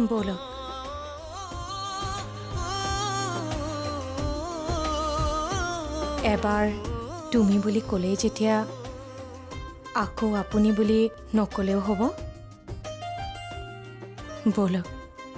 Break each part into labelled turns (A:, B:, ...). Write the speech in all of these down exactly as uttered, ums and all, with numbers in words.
A: বলক এবাৰ তুমি বুলি ক'লেই যেতিয়া আকৌ আপুনি বুলি নকলেও হ'ব বলক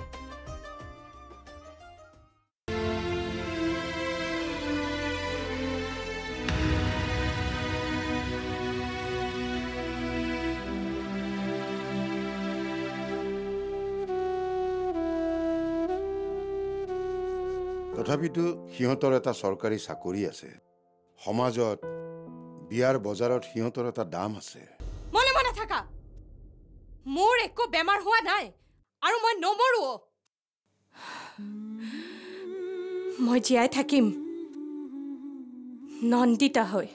B: তথাপিতো সিহঁতৰ এটা চৰকাৰী চাকৰি আছে সমাজত বিয়াৰ বজাৰত সিহঁতৰ এটা দাম আছে
A: মনে মনে থাকা মোৰ একো বেমাৰ হোৱা নাই আৰু মই নমৰো মই জীয়াই থাকিম নন্দিতা হৈ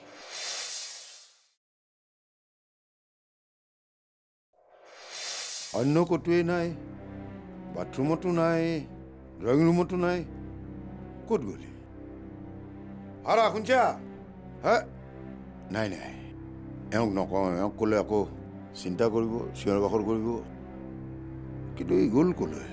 B: অন্য কতোৱেই নাই বাথৰুমতো নাই ড্ৰয়িং ৰুমতো নাই ক'ত গলি আৰা শুনছা হে নাই নাই এওঁক নকওঁ এওঁক ক'লে আকৌ চিন্তা কৰিব চিঞৰ বাখৰ কৰিব কিন্তু এই গ'ল ক'লৈ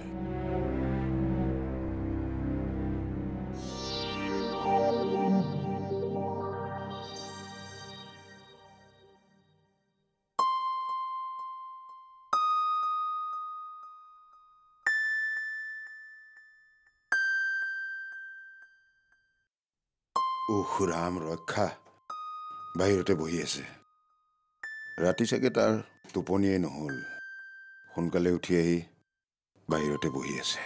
B: উহ ৰাম ৰক্ষা বাহিৰতে বহি আছে ৰাতি চাগে তাৰ টোপনিয়েই নহ'ল সোনকালে উঠি আহি বাহিৰতে বহি আছে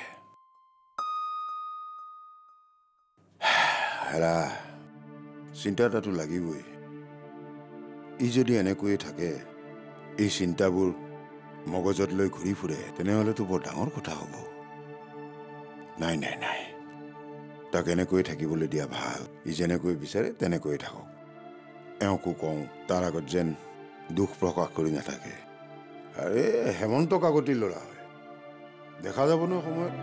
B: হেৰা চিন্তা এটাতো লাগিবই ই যদি এনেকৈয়ে থাকে এই চিন্তাবোৰ মগজত লৈ ঘূৰি ফুৰে তেনেহ'লেতো বৰ ডাঙৰ কথা হ'ব নাই নাই নাই তাক এনেকৈ থাকিবলৈ দিয়া ভাল ই যেনেকৈ বিচাৰে তেনেকৈ থাকক এওঁকো কওঁ তাৰ আগত যেন দুখ প্ৰকাশ কৰি নাথাকে আৰে হেমন্ত কাকতিৰ ল'ৰা হয় দেখা যাব ন সময়ত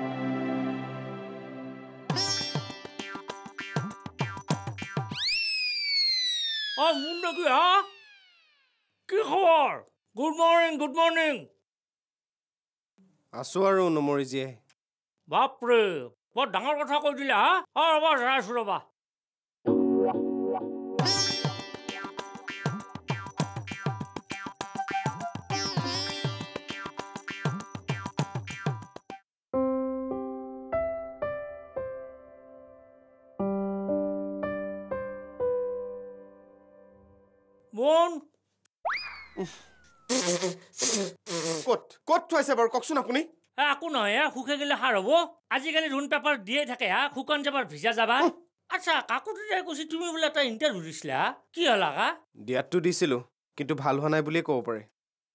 C: অ মুন নেকি হা কি খবৰ গুড মৰ্নিং গুড মৰ্নিং
D: আছো আৰু নমৰি জীয়ে
C: বাপৰে বৰ ডাঙৰ কথা কৈ দিলে হা অ ৰ'বা ৰাইছো ৰ'বা মন
D: ক'ত ক'ত থৈছে বাৰু কওকচোন আপুনি
C: একো নহয় সুখে গেলে সাৰ হ'ব আজিকালি ৰুণ পেপাৰ দিয়ে থাকে হা শুকান যাবাৰ ভিজা যাবা আচ্ছা কাকতিয়ে কৈছে তুমি বোলে এটা ইণ্টাৰভিউ দিছিলা কি হ'ল আকা
D: দিয়াতটো দিছিলোঁ কিন্তু ভাল হোৱা নাই বুলিয়ে ক'ব পাৰে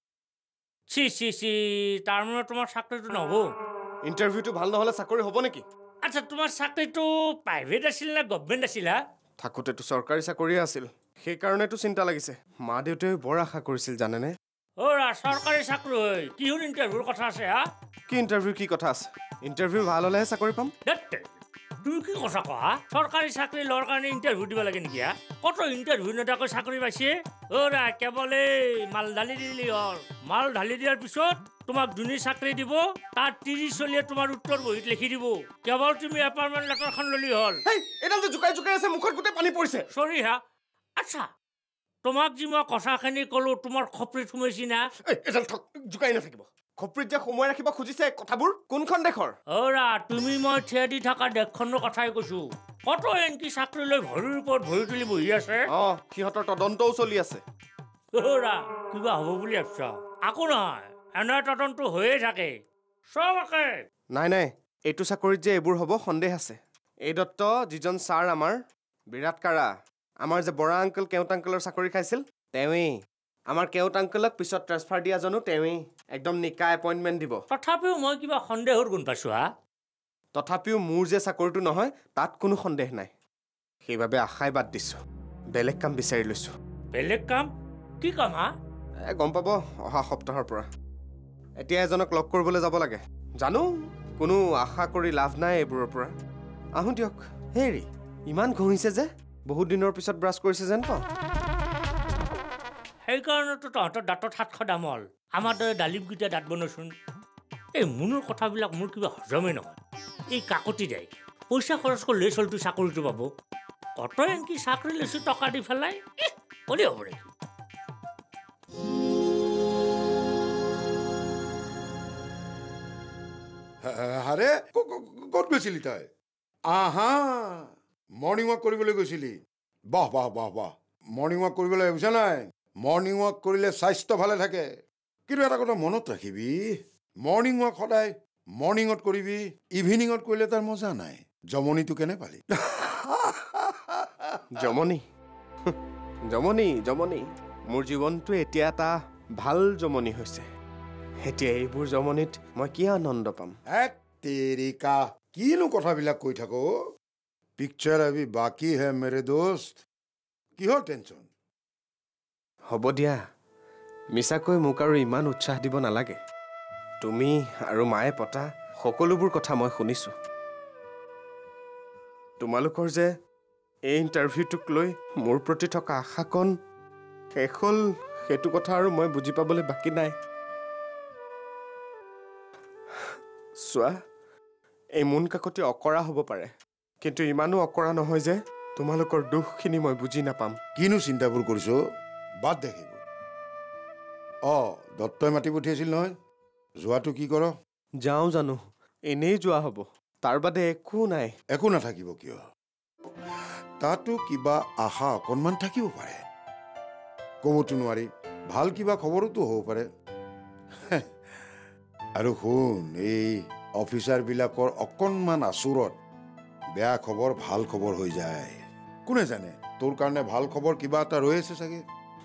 C: চি চি চি তাৰ মানে তোমাৰ চাকৰিটো নহ'ব
D: ইণ্টাৰভিউটো ভাল নহ'লে চাকৰি হ'ব নেকি
C: আচ্ছা তোমাৰ চাকৰিটো প্ৰাইভেট আছিল নে গভৰ্ণমেণ্ট আছিলা
D: থাকোঁতেতো চৰকাৰী চাকৰিয়ে আছিল সেইকাৰণেতো চিন্তা লাগিছে মা দেউতাই বৰ আশা কৰিছিল জানেনে
C: অ'ৰা চৰকাৰী চাকৰি হয় কিহৰ ইণ্টাৰভিউৰ কথা আছে হা
D: কি ইণ্টাৰভিউ কি কথা আছে ইণ্টাৰভিউ ভাল হ'লেহে চাকৰি পাম
C: তুমি কি কথা কোৱা চৰকাৰী চাকৰি লোৱাৰ কাৰণে ইণ্টাৰভিউ দিব লাগে নেকি কত ইণ্টাৰভিউ নেদাকৈ চাকৰি পাইছে অ'ৰা কেৱল এই মাল ঢালি দিলি হ'ল মাল ঢালি দিয়াৰ পিছত তোমাক যোনে চাকৰি দিব তাত ত্ৰিশ চলিয়ে তোমাৰ উত্তৰ বহীত লিখি দিব কেৱল তুমি এপইণ্টমেণ্ট লেটাৰখন ল'লি হ'ল
D: এইডাল যে জোকাই জোকাই আছে মুখত গোটেই পানী পৰিছে
C: চৰি হা আচ্ছা তোমাক যি মই কথাখিনি ক'লো তোমাৰ খপৰিত সোমাইছি না
D: এইডাল জোকাই নাথাকিব খপৰিত যে সময় ৰাখিব খুজিছে কথাবোৰ কোনখন দেশৰ
C: অ'ৰা তুমি মই থিয় দি থকা দেশখনৰ কথাই কৈছো কত এনকি চাকৰি লৈ ভৰিৰ ওপৰত ভৰি তুলি বহি আছে
D: অ সিহঁতৰ তদন্তও চলি আছে
C: অ'ৰা কিবা হ'ব বুলি ভাবছ আকৌ নহয় এনে তদন্ত হৈয়ে থাকে চব একে
D: নাই নাই এইটো চাকৰিত যে এইবোৰ হ'ব সন্দেহ আছে এই দত্ত যিজন ছাৰ আমাৰ বিৰাট কাৰা আমাৰ যে বৰা আংকল কেওট আংকলৰ চাকৰি খাইছিল তেওঁৱেই আমাৰ কেওট আংকলক পিছত ট্ৰান্সফাৰ দিয়া জানো তেওঁৱেই একদম নিকা এপইণ্টমেণ্ট দিব
C: তথাপিও মই কিবা সন্দেহৰ গুণ পাইছো হা
D: তথাপিও মোৰ যে চাকৰিটো নহয় তাত কোনো সন্দেহ নাই সেইবাবে আশাই বাদ দিছোঁ বেলেগ কাম বিচাৰি লৈছোঁ
C: বেলেগ কাম কি কাম হা
D: এই গম পাব অহা সপ্তাহৰ পৰা এতিয়া এজনক লগ কৰিবলৈ যাব লাগে জানো কোনো আশা কৰি লাভ নাই এইবোৰৰ পৰা আহোঁ দিয়ক হেৰি ইমান ঘঁহিছে যে বহুত দিনৰ পিছত ব্ৰাছ কৰিছে যেন পাওঁ
C: সেইকাৰণেতো তহঁতৰ দাঁতত সাতশ দাম হ'ল আমাৰ দৰে ডালিমকেইটা দাঁত বনোচোন এই মুনুৰ কথাবিলাক মোৰ কিবা হজমেই নহয়। এই কাকতি যায় পইচা খৰচ কৰিলে চলটো চাকৰিটো পাব। কত এনকি চাকৰি লৈছো টকা দি পেলাই কৰি হ'ব নেকি?
B: আৰে ক'ত গৈছিলি তই? আহা মৰ্ণিং ৱাক কৰিবলৈ গৈছিলি? বাহ বাহ বাহ বাহ। মৰ্ণিং ৱাক কৰিবলৈ বুজা নাই? মৰ্ণিং ৱাক কৰিলে স্বাস্থ্য ভালে থাকে। কিন্তু এটা কথা মনত ৰাখিবি, মৰ্ণিং ৱাক সদায় মৰ্ণিঙত কৰিবি, ইভিনিঙত কৰিলে তাৰ মজা নাই। জমনিটো কেনে পালি?
D: জমনি জমনি জমনি মোৰ জীৱনটো এতিয়া এটা ভাল জমনি হৈছে। এতিয়া এইবোৰ জমনিত মই কি আনন্দ পাম?
B: এক তেৰিকা কিনো কথাবিলাক কৈ থাকো? পিকচাৰ আভি বাকী হে মেৰে দোস্ত। কিহৰ টেনচন?
D: হ'ব দিয়া, মিছাকৈ মোক আৰু ইমান উৎসাহ দিব নালাগে। তুমি আৰু মায়ে পতা সকলোবোৰ কথা মই শুনিছোঁ। তোমালোকৰ যে এই ইণ্টাৰভিউটোক লৈ মোৰ প্ৰতি থকা আশাকণ শেষ হ'ল, সেইটো কথা আৰু মই বুজি পাবলৈ বাকী নাই। চোৱা, এই মোন কাকতি অকৰা হ'ব পাৰে, কিন্তু ইমানো অকৰা নহয় যে তোমালোকৰ দুখখিনি মই বুজি নাপাম।
B: কিনো চিন্তাবোৰ কৰিছ? বাদ দেখিব। অ দত্তই মাতি পঠিয়াইছিল নহয়, যোৱাটো কি কৰ?
D: যাওঁ জানো, এনেই যোৱা হ'ব, তাৰ বাদে একো নাই।
B: একো নাথাকিব কিয়? তাতো কিবা আশা অকণমান থাকিব পাৰে। ক'বতো নোৱাৰি, ভাল কিবা খবৰোতো হ'ব পাৰে। আৰু শুন, এই অফিচাৰবিলাকৰ অকণমান আচুৰত বেয়া খবৰ ভাল খবৰ হৈ যায়। কোনে জানে, তোৰ কাৰণে ভাল খবৰ কিবা এটা ৰৈ আছে চাগে।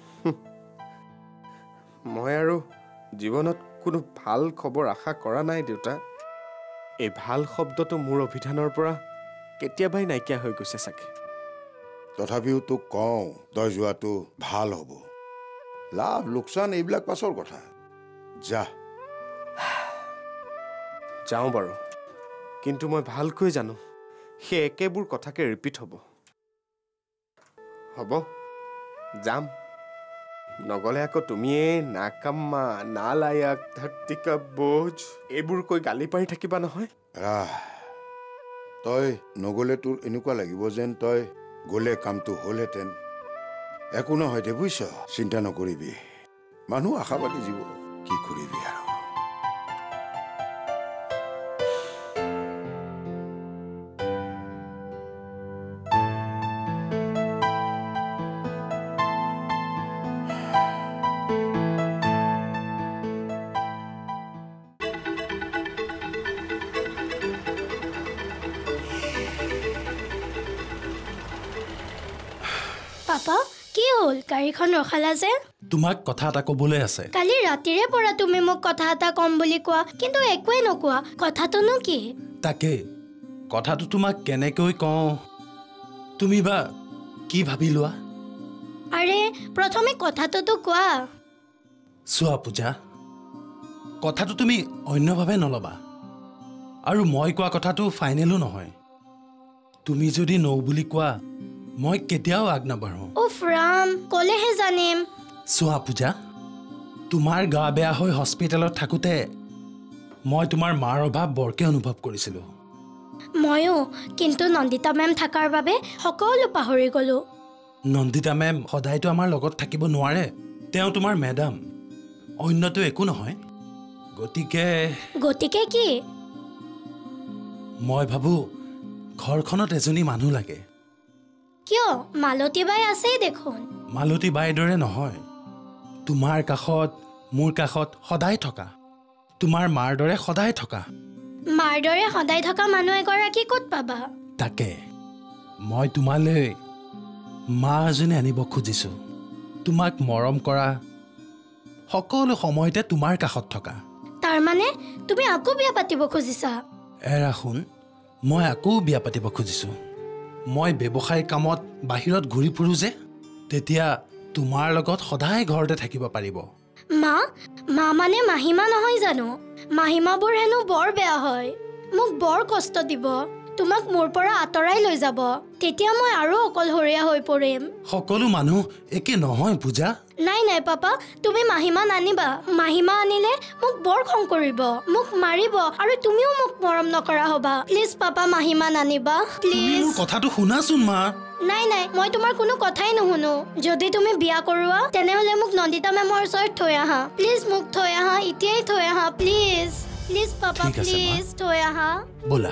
D: মই আৰু জীৱনত কোনো ভাল খবৰ আশা কৰা নাই দেউতা। এই ভাল শব্দটো মোৰ অভিধানৰ পৰা কেতিয়াবাই নাইকিয়া হৈ গৈছে চাগে।
B: তথাপিও তোক কওঁ, তই যোৱাটো ভাল হ'ব। লাভ লোকচান এইবিলাক পাছৰ কথা। যা।
D: যাওঁ বাৰু, কিন্তু মই ভালকৈ জানো সেই একেবোৰ কথাকে ৰিপিট হ'ব। হ'ব, যাম। নগলে আকৌ তুমিয়ে নাকাম্মা, নালায়াক, ধৰতিকা বোজ এইবোৰ কৈ গালি পাৰি থাকিবা নহয়।
B: ৰাহ, তই নগলে তোৰ এনেকুৱা লাগিব যেন তই গ'লে কামটো হ'লহেঁতেন। একো নহয় দে, বুজিছ? চিন্তা নকৰিবি, মানুহ আশাবাদী জীৱ, কি কৰিবি আৰু।
E: পাপা, কি হ'ল? গাড়ীখন ৰখালা যে?
F: তোমাক কথা এটা ক'বলৈ আছে।
E: কালি ৰাতিৰে পৰা তুমি মোক কথা এটা ক'ম বুলি কোৱা, কিন্তু একোৱে নোকোৱা। কথাটোনো কি?
F: তাকে, কথাটো তোমাক কেনেকৈ কওঁ, তুমি বা কি ভাবি লোৱা?
E: আৰে, প্ৰথমে কথাটোতো কোৱা।
F: চোৱা পূজা, কথাটো তুমি অন্যভাৱে নল'বা, আৰু মই কোৱা কথাটো ফাইনেলো নহয়। তুমি যদি নৌ বুলি কোৱা, মই কেতিয়াও আগ নাবাঢ়ো।
E: উফ ৰাম, ক'লেহে জানিম।
F: চোৱা পূজা, তোমাৰ গা বেয়া হৈ হস্পিটেলত থাকোঁতে মই তোমাৰ মাৰ অভাৱ বৰকৈ অনুভৱ কৰিছিলোঁ।
E: ময়ো, কিন্তু নন্দিতা মেম থকাৰ বাবে সকলো পাহৰি গ'লোঁ।
F: নন্দিতা মেম সদায়তো আমাৰ লগত থাকিব নোৱাৰে, তেওঁ তোমাৰ মেডাম, অন্যটো একো নহয়। গতিকে
E: গতিকে কি?
F: মই ভাবোঁ ঘৰখনত এজনী মানুহ লাগে।
E: কিয়? মালতী বাই আছেই দেখোন।
F: মালতী বাইৰ দৰে নহয়, তোমাৰ কাষত মোৰ কাষত সদায় থকা, তোমাৰ মাৰ দৰে সদায় থকা।
E: মাৰ দৰে সদায় থকা মানুহ এগৰাকী ক'ত পাবা?
F: তাকে মই তোমালৈ মা এজনী আনিব খুজিছোঁ, তোমাক মৰম কৰা, সকলো সময়তে তোমাৰ কাষত থকা।
E: তাৰমানে তুমি আকৌ বিয়া পাতিব খুজিছা?
F: এৰা শুন, মই আকৌ বিয়া পাতিব খুজিছোঁ। মই ব্যৱসায়িক কামত বাহিৰত ঘূৰি ফুৰোঁ যে, তেতিয়া তোমাৰ লগত সদায় ঘৰতে থাকিব পাৰিব।
E: মা, মা মানে মাহীমা নহয় জানো? মাহীমাবোৰ হেনো বৰ বেয়া হয়, মোক বৰ কষ্ট দিব, তোমাক মোৰ পৰা আঁতৰাই লৈ যাব, তেতিয়া মই আৰু অকলশৰীয়া হৈ পৰিম।
F: সকলো মানুহ একে নহয় পূজা।
E: নাই নাই পাপা তুমি মাহিমা নানিবা মাহিমা আনিলে মোক বৰ খং কৰিব মোক মাৰিব আৰু তুমিও মোক মৰম নকৰা হবা প্লিজ পাপা মাহিমা নানিবা প্লিজ
F: মোৰ কথাটো শুনাচোন মা
E: নাই নাই মই তোমাৰ কোনো কথাই নুশুনো যদি তুমি বিয়া কৰোৱা তেনেহলে মোক নন্দিতা মেমৰ ওচৰত থৈ আহা প্লিজ মোক থৈ আহা এতিয়াই থৈ আহা প্লিজ প্লিজ পাপা প্লিজ থৈ আহা
F: ব'লা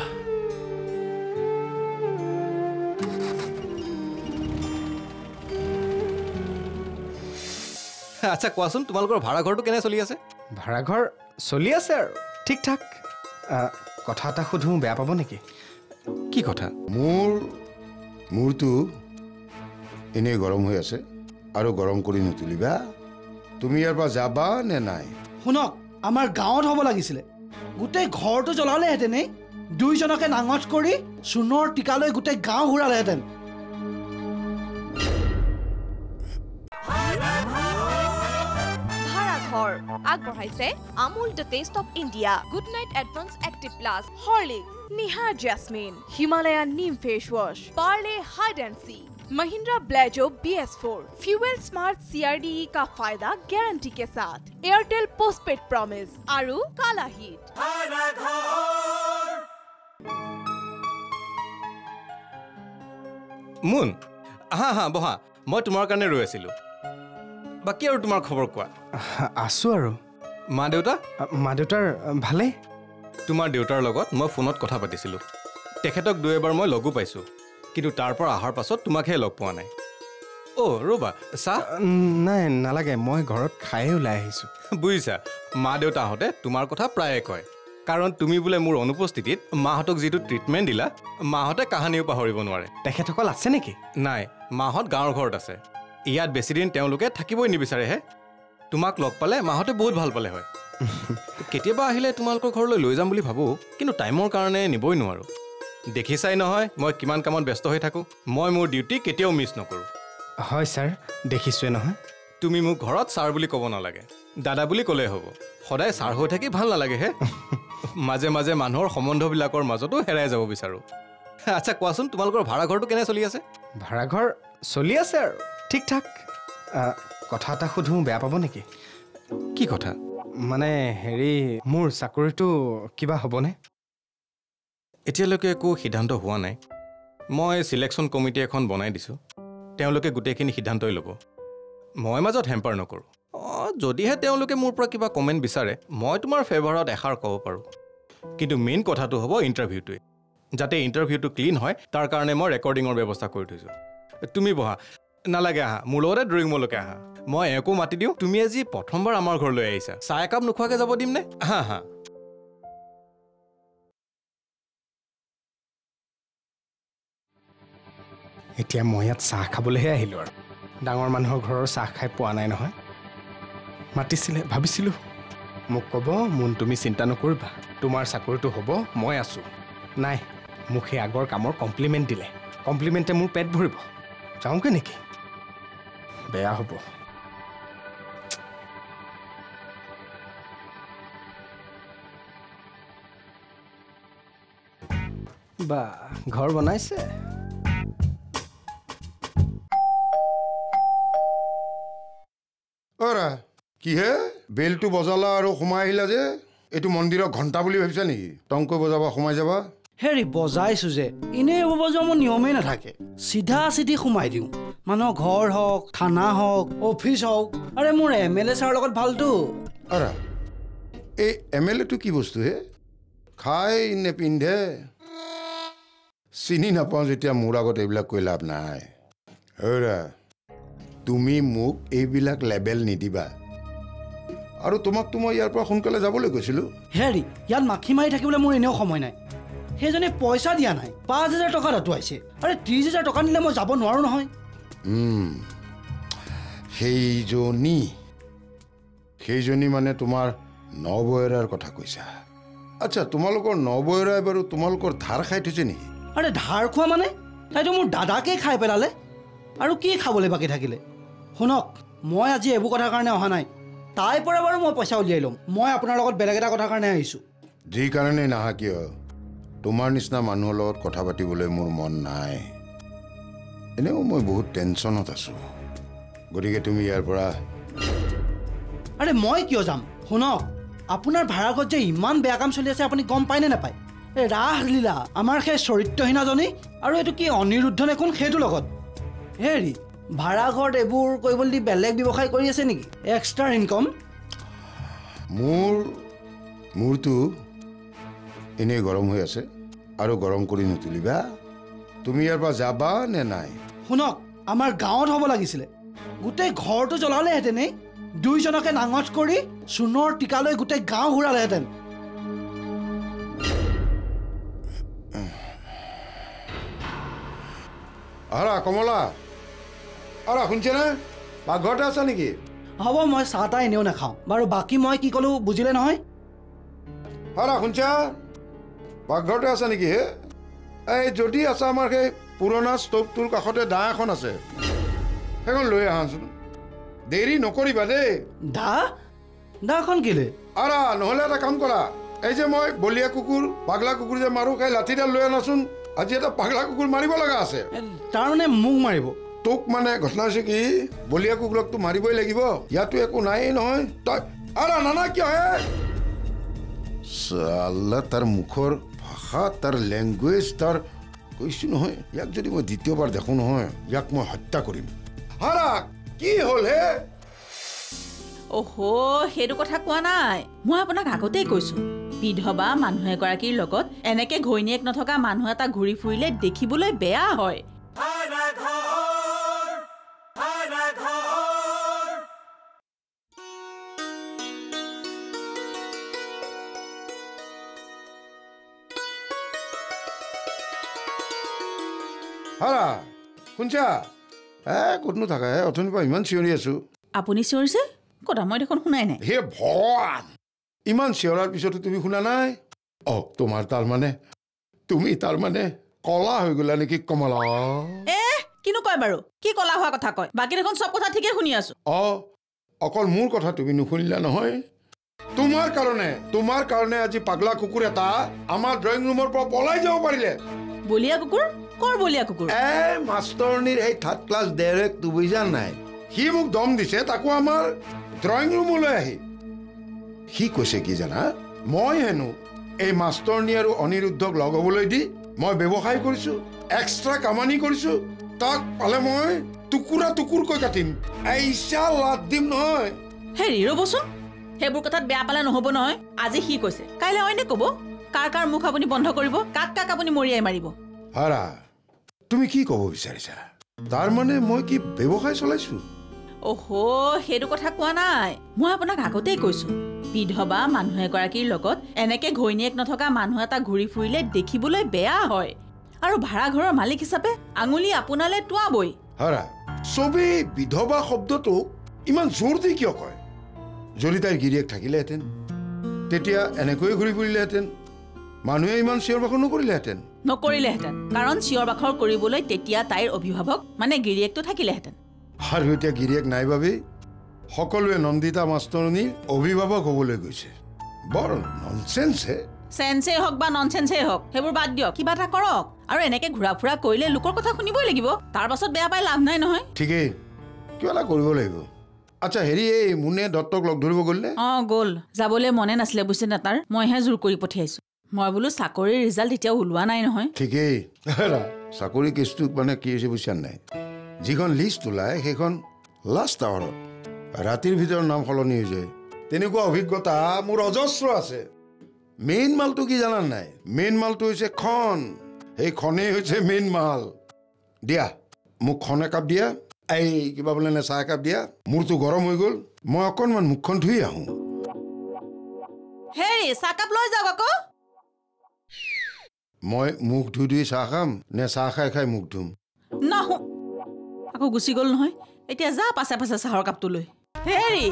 G: আচ্ছা কোৱাচোন তোমালোকৰ ভাড়া ঘৰটো কেনে চলি আছে
D: ভাড়াঘৰ চলি আছে আৰু ঠিক ঠাক কথা এটা সুধো বেয়া পাব নেকি
G: কি কথা
B: মোৰ মূৰটো এনেই গৰম হৈ আছে আৰু গৰম কৰি নুতুলিবা তুমি ইয়াৰ পৰা যাবা নে নাই
H: শুনক আমাৰ গাঁৱত হ'ব লাগিছিলে গোটেই ঘৰটো জ্বলালেহেঁতেনে দুইজনকে নাঙঠ কৰি সোণৰ টিকালৈ গোটেই গাঁও ঘূৰালেহেঁতেন
I: আগবঢ়াইছে Amul the taste of India Good Knight advance active plus Horlicks Nihar jasmine Himalayan neem face wash Parle hide and seek Mahindra Blazo B S four fuel smart C R D E का फायदा गारंटी के साथ एयरटेल पोस्टपेड प्रॉमिस आरु काला hit
G: মুন হা হা বহা মই তোমাৰ কাৰণে ৰৈ আছিলো বাকি আৰু তোমাৰ খবৰ কোৱা
D: আছো আৰু
G: মা দেউতা
D: মা দেউতাৰ ভালেই
G: তোমাৰ দেউতাৰ লগত মই ফোনত কথা পাতিছিলো তেখেতক দুই এবাৰ মই লগো পাইছো কিন্তু তাৰ পৰা আহাৰ পাছত তোমাকহে লগ পোৱা নাই অ ৰবা চাহ
D: নাই নালাগে মই ঘৰত খাই ওলাই আহিছো
G: বুজিছা মা দেউতাহঁতে তোমাৰ কথা প্ৰায়ে কয় কাৰণ তুমি বোলে মোৰ অনুপস্থিতিত মাহঁতক যিটো ট্ৰিটমেণ্ট দিলা মাহঁতে কাহানিও পাহৰিব নোৱাৰে
D: তেখেতসকল আছে নেকি
G: নাই মাহঁত গাঁৱৰ ঘৰত আছে ইয়াত বেছি দিন তেওঁলোকে থাকিবই নিবিচাৰেহে তোমাক লগ পালে মাহঁতে বহুত ভাল পালে হয় কেতিয়াবা আহিলে তোমালোকৰ ঘৰলৈ লৈ যাম বুলি ভাবোঁ কিন্তু টাইমৰ কাৰণে নিবই নোৱাৰোঁ দেখিছাই নহয় মই কিমান কামত ব্যস্ত হৈ থাকোঁ মই মোৰ ডিউটি কেতিয়াও মিছ নকৰোঁ
D: হয় ছাৰ দেখিছোৱে নহয়
G: তুমি মোক ঘৰত ছাৰ বুলি ক'ব নালাগে দাদা বুলি ক'লেই হ'ব সদায় ছাৰ হৈ থাকি ভাল নালাগে হে মাজে মাজে মানুহৰ সম্বন্ধবিলাকৰ মাজতো হেৰাই যাব বিচাৰোঁ আচ্ছা কোৱাচোন তোমালোকৰ ভাড়া ঘৰটো কেনে চলি আছে
D: ভাড়াঘৰ চলি আছে আৰু ঠিক ঠাক কথা এটা সুধো বেয়া পাব নেকি
G: কি কথা
D: মানে হেৰি মোৰ চাকৰিটো কিবা হ'বনে
G: এতিয়ালৈকে একো সিদ্ধান্ত হোৱা নাই মই চিলেকশ্যন কমিটি এখন বনাই দিছোঁ তেওঁলোকে গোটেইখিনি সিদ্ধান্তই ল'ব মই মাজত হেম্পাৰ নকৰোঁ অঁ যদিহে তেওঁলোকে মোৰ পৰা কিবা কমেণ্ট বিচাৰে মই তোমাৰ ফেভাৰত এষাৰ ক'ব পাৰোঁ কিন্তু মেইন কথাটো হ'ব ইণ্টাৰভিউটোৱে যাতে ইণ্টাৰভিউটো ক্লিন হয় তাৰ কাৰণে মই ৰেকৰ্ডিঙৰ ব্যৱস্থা কৰি থৈছোঁ তুমি বহা নালাগে আহা মোৰ লগতে ড্ৰয়িং ৰুমলৈকে আহা মই একো মাতি দিওঁ তুমি আজি প্ৰথমবাৰ আমাৰ ঘৰলৈ আহিছা চাহ একাপ নোখোৱাকৈ যাব দিমনে হা হা
D: এতিয়া মই ইয়াত চাহ খাবলৈহে আহিলোঁ আৰু ডাঙৰ মানুহৰ ঘৰৰ চাহ খাই পোৱা নাই নহয় মাতিছিলে ভাবিছিলোঁ মোক ক'ব মোন তুমি চিন্তা নকৰিবা তোমাৰ চাকৰিটো হ'ব মই আছোঁ নাই মোক সেই আগৰ কামৰ কমপ্লিমেণ্ট দিলে কমপ্লিমেণ্টে মোৰ পেট ভৰিব যাওঁগৈ নেকি বেয়া হ'ব বা ঘৰ বনাইছে
B: অৰা কিহে বেলটো বজালা আৰু সোমাই আহিলা যে এইটো মন্দিৰৰ ঘণ্টা বুলি ভাবিছা নেকি টংকৈ বজাবা সোমাই যাবা
H: হেৰি বজাইছো যে এনেই এইবোৰ বজোৱা মোৰ নিয়মেই নাথাকে চিধা চিধি সোমাই দিওঁ মানুহৰ ঘৰ হওক থানা হওক অফিচ হওক আৰে মোৰ এম এল এ ছাৰৰ লগত ভালতো
B: অৰা এই এম এল এটো কি বস্তু হে খাই নে পিন্ধে চিনি নাপাওঁ যেতিয়া মোৰ আগত এইবিলাক কৈ লাভ নাই অৰা তুমি মোক এইবিলাক লেবেল নিদিবা আৰু তোমাকতো মই ইয়াৰ পৰা সোনকালে যাবলৈ কৈছিলোঁ
H: হেৰি ইয়াত মাখি মাৰি থাকিবলৈ মোৰ এনেও সময় নাই সেইজনে পইচা দিয়া নাই পাঁচ হাজাৰ টকা আঁতৰাইছে আৰে ত্ৰিছ হাজাৰ টকা নিলে মই যাব নোৱাৰোঁ নহয়
B: সেইজনী সেইজনী মানে তোমাৰ নবৈৰাৰ কথা কৈছা আচ্ছা তোমালোকৰ নবৈৰাই বাৰু তোমালোকৰ ধাৰ খাই থৈছে নেকি
H: আৰে ধাৰ খোৱা মানে তাইতো মোৰ দাদাকেই খাই পেলালে আৰু কি খাবলৈ বাকী থাকিলে শুনক মই আজি এইবোৰ কথাৰ কাৰণে অহা নাই তাইৰ পৰা বাৰু মই পইচা উলিয়াই ল'ম মই আপোনাৰ লগত বেলেগ এটা কথাৰ কাৰণে আহিছোঁ
B: যি কাৰণেই নাহা কিয় তোমাৰ নিচিনা মানুহৰ লগত কথা পাতিবলৈ মোৰ মন নাই এনেও মই বহুত টেনশ্যনত আছোঁ গতিকে তুমি ইয়াৰ পৰা
H: আৰে মই কিয় যাম শুনক আপোনাৰ ভাড়া ঘৰত যে ইমান বেয়া কাম চলি আছে আপুনি গম পায়নে নাপায় এই ৰাসলীলা আমাৰ সেই চৰিত্ৰহীনাজনী আৰু এইটো কি অনিৰুদ্ধ নে কোন সেইটো লগত হেৰি ভাড়া ঘৰত এইবোৰ কৰিবলৈ দি বেলেগ ব্যৱসায় কৰি আছে নেকি এক্সট্ৰা ইনকম
B: মোৰ মূৰটো এনেই গৰম হৈ আছে আৰু গৰম কৰি নুতুলিবা তুমি ইয়াৰ পৰা যাবা নে নাই
H: শুনক আমাৰ গাঁৱত হ'ব লাগিছিলে গোটেই ঘৰটো জ্বলালেহেঁতেনে দুইজনকে নাঙঠ কৰি সোণৰ টিকালৈ গোটেই গাঁও ঘূৰালেহেঁতেন
B: আৰা কমলা আৰা শুনছেনে পাকঘৰতে আছা নেকি
H: হ'ব মই চাহ তাহ এনেও নাখাওঁ বাৰু বাকী মই কি ক'লোঁ বুজিলে নহয়
B: আৰা শুনছা পাকঘৰতে আছা নেকি হে এই যদি আছা আমাৰ সেই পুৰণা ষ্টভটোৰ কাষতে দা এখন আছে সেইখন লৈ আহাচোন দেৰি নকৰিবা দেই
H: দা দাখন কেলে
B: আৰা নহ'লে এটা কাম কৰা এই যে মই বলীয়া কুকুৰ পাগলা কুকুৰ যে মাৰো সেই লাঠিডাল লৈ আনাচোন আজি এটা পাগলা কুকুৰ মাৰিব লগা আছে
H: তাৰমানে মোক মাৰিব
B: তোক মানে ঘটনা হৈছে কি বলীয়া কুকুৰকতো মাৰিবই লাগিব ইয়াতো একো নাই নহয় তই আৰা নানা কিয় হে চাল্লা তাৰ মুখৰ ভাষা তাৰ লেংগুৱেজ তাৰ কৈছো নহয় ইয়াক যদি মই দ্বিতীয়বাৰ দেখো নহয় ইয়াক মই হত্যা কৰিম হাৰা কি হ'ল হে
J: ওহো সেইটো কথা কোৱা নাই মই আপোনাক আগতেই কৈছো বিধৱা মানুহ এগৰাকীৰ লগত এনেকে ঘৈণীয়েক নথকা মানুহ এটা ঘূৰি ফুৰিলে দেখিবলৈ বেয়া হয়
B: হাৰা শুনছা এ ক'তনো থাকা হে অথনিৰ পৰা ইমান চিঞৰি আছো
J: আপুনি চিঞৰিছে কথা মই দেখোন শুনাই নাই
B: হে ভগৱান ইমান চিঞৰাৰ পিছতো তুমি শুনা নাই অ তোমাৰ তাৰমানে তুমি তাৰমানে কলা হৈ গলা নেকি কমলা
J: এ কিনো কয় বাৰু কি কলা হোৱা কথা কয় বাকী দেখোন চব কথা ঠিকে শুনি আছো
B: অ অকল মোৰ কথা তুমি নুশুনিলা নহয় তোমাৰ কাৰণে তোমাৰ কাৰণে আজি পাগলা কুকুৰ এটা আমাৰ ড্ৰয়িং ৰুমৰ পৰা পলাই যাব পাৰিলে
J: বলীয়া কুকুৰ কৰ বলীয়া কুকুৰ
B: এ মাষ্টৰনীৰ এই থাৰ্ড ক্লাছ ডাইৰেক্ট বুজা নাই সি মোক দম দিছে তাকো আমাৰ ড্ৰয়িং ৰুমলৈ আহি সি কৈছে কি জানা মই হেনো এই মাষ্টৰনী আৰু অনিৰুদ্ধক লগ হ'বলৈ দি মই ব্যৱসায় কৰিছো এক্সট্ৰা কামানি কৰিছো তাক পালে মই টুকুৰা টুকুৰকৈ কাটিম এইচা লাদ দিম নহয়
J: হেৰি ৰ'বচোন সেইবোৰ কথাত বেয়া পালে নহ'ব নহয় আজি সি কৈছে কাইলৈ অইনে ক'ব কাৰ কাৰ মুখ আপুনি বন্ধ কৰিব কাক কাক আপুনি মৰিয়াই মাৰিব
B: হাৰা তুমি কি ক'ব বিচাৰিছা তাৰমানে মই কি ব্যৱসায় চলাইছো
J: ওহো সেইটো কথা কোৱা নাই মই আপোনাক আগতেই কৈছো বিধৱা মানুহ এগৰাকীৰ লগত এনেকে ঘৈণীয়েক নথকা মানুহ এটা ঘূৰি ফুৰিলে দেখিবলৈ বেয়া হয় আৰু ভাড়া ঘৰৰ মালিক হিচাপে আঙুলি আপোনালে টোৱাবই
B: হাৰা চবেই বিধৱা শব্দটো ইমান জোৰ দি কিয় কয় যদি তাইৰ গিৰিয়েক থাকিলেহেঁতেন তেতিয়া এনেকৈয়ে ঘূৰি ফুৰিলেহেঁতেন মানুহে ইমান চিঞৰ বাখৰ নকৰিলেহেঁতেন
J: নকৰিলেহেঁতেন কাৰণ চিঞৰ বাখৰ কৰিবলৈ তেতিয়া তাইৰ অভিভাৱক মানে গিৰিয়েকটো থাকিলেহেঁতেন
B: আৰু এতিয়া গিৰিয়েক নাই বাবেই সকলোৱে নন্দিতা মাষ্টৰণীৰ অভিভাৱক হ'বলৈ গৈছে বৰ ননচেন্সে
J: চেন্সেই হওক বা ননচেন্সেই হওক সেইবোৰ বাদ দিয়ক কিবা এটা কৰক আৰু এনেকে ঘূৰা ফুৰা কৰিলে লোকৰ কথা শুনিবই লাগিব তাৰ পাছত বেয়া পাই লাভ নাই নহয়
B: ঠিকেই কিবা এটা কৰিব লাগিব আচ্ছা হেৰি এই মুনে দত্তক লগ ধৰিব গ'লনে
J: অ গ'ল যাবলৈ মনে নাছিলে বুজিছে নে তাৰ মইহে জোৰ কৰি পঠিয়াইছো মই বোলো চাকৰিৰ ৰিজাল্ট এতিয়াও ওলোৱা নাই নহয়
B: ঠিকেই চাকৰি কেছটো মানে কি হৈছে বুজিছা নাই যিখন লিষ্ট ওলায় সেইখন লাষ্ট আৱাৰত ৰাতিৰ ভিতৰত নাম সলনি হৈ যায় তেনেকুৱা অভিজ্ঞতা মোৰ অজস্ৰ আছে মেইন মালটো কি জানা নাই মেইন মালটো হৈছে খন সেই খনেই হৈছে মেইন মাল দিয়া মোক খন একাপ দিয়া এই কিবা বোলে নে চাহ একাপ দিয়া মোৰতো গৰম হৈ গ'ল মই অকণমান মুখখন ধুই আহোঁ
J: হেৰি চাহকাপ লৈ যাওক আকৌ
B: মই মুখ ধুই ধুই চাহ খাম নে চাহ খাই খাই মুখ ধুম
J: নাহো আকৌ গুচি গ'ল নহয় এতিয়া যা পাছে পাছে চাহৰ কাপটো লৈ হেৰি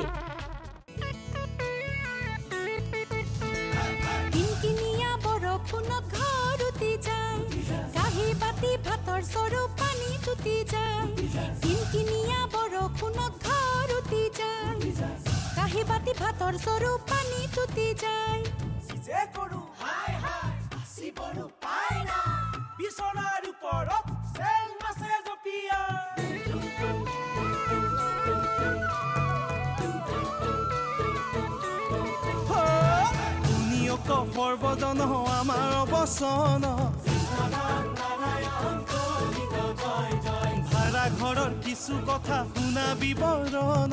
K: ভাতৰ সৰু পানী তুতি যায় যে কৰো হাই হাই আসি বড় পায় না বিছনাৰ ওপৰত চেল মাছে জপিয়া সৰ্বজন আমাৰ অৱচন ভাড়া ঘৰৰ কিছু কথা শুনা বিৱৰণ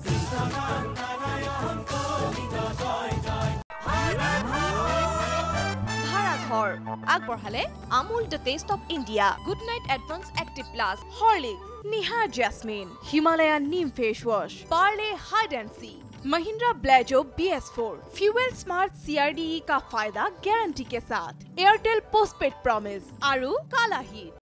I: ভাড়াঘৰ আগবঢ়ালে Amul the taste of India Good Knight advance active plus Horlicks Nihar jasmine Himalayan neem face wash Parle hide and seek Mahindra Blazo B S four fuel smart C R D E का फायदा गारंटी के साथ एयरटेल पोस्टपेड प्रॉमिस आरु काला hit